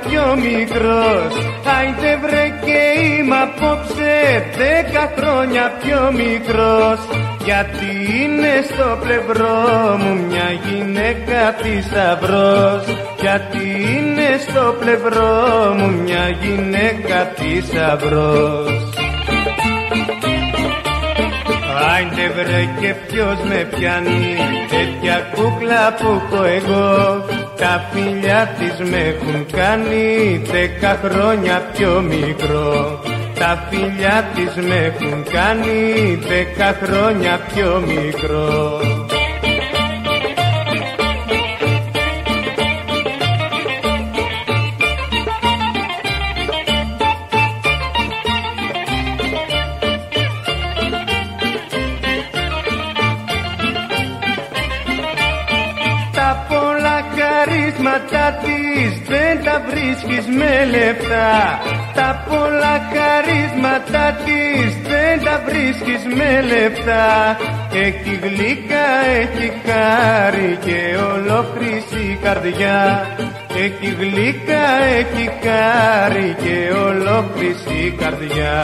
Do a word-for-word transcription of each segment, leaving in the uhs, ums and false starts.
πιο μικρός. Άιντε βρε και είμαι απόψε δέκα χρόνια πιο μικρός. Γιατί είναι στο πλευρό μου μια γυναίκα θησαυρός. Γιατί είναι στο πλευρό μου μια γυναίκα θησαυρός. Άιντε βρε και ποιος με πιάνει τέτοια κούκλα που έχω εγώ. Τα φιλιά της με έχουν κάνει δέκα χρόνια πιο μικρό. Τα φιλιά της με έχουν κάνει δέκα χρόνια πιο μικρό. Τα πολλά χαρίσματα της δεν τα βρίσκεις με λεφτά. Τα πολλά χαρίσματα της δεν τα βρίσκεις με λεφτά. Έχει γλυκά, έχει χάρη και ολόχρηση καρδιά. Έχει γλυκά, έχει χάρη και ολόχρηση καρδιά.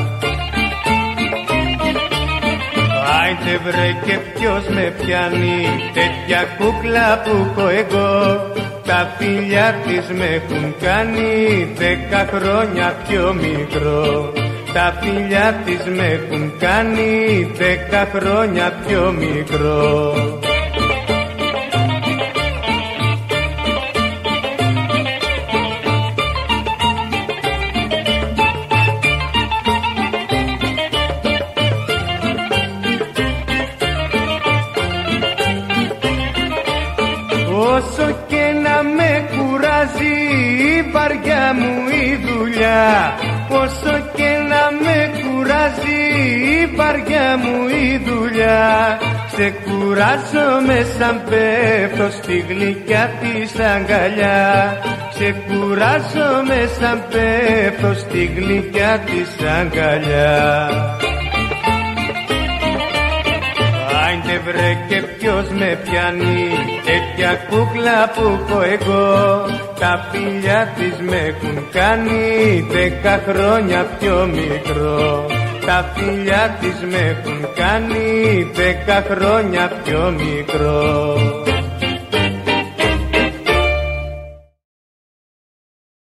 Άιντε βρε και ποιος με πιάνει τέτοια κούκλα που έχω εγώ. Τα φιλιά της με έχουν κάνει δέκα χρόνια πιο μικρό. Τα φιλιά της με έχουν κάνει δέκα χρόνια πιο μικρό. Όσο και να με κουράζει η βαριά μου η δουλειά. Όσο και να με κουράζει η βαριά μου η δουλειά. Σε κουράζομαι σαν πέφτω στη γλυκιά της αγκαλιά. Σε κουράζομαι σαν πέφτω στη γλυκιά της αγκαλιά. Άιντε βρε και ποιος με πιάνει τέτοια κούκλα που έχω εγώ. Τα φιλιά της με έχουν κάνει δέκα χρόνια πιο μικρό. Τα φιλιά της με έχουν κάνει δέκα χρόνια πιο μικρό.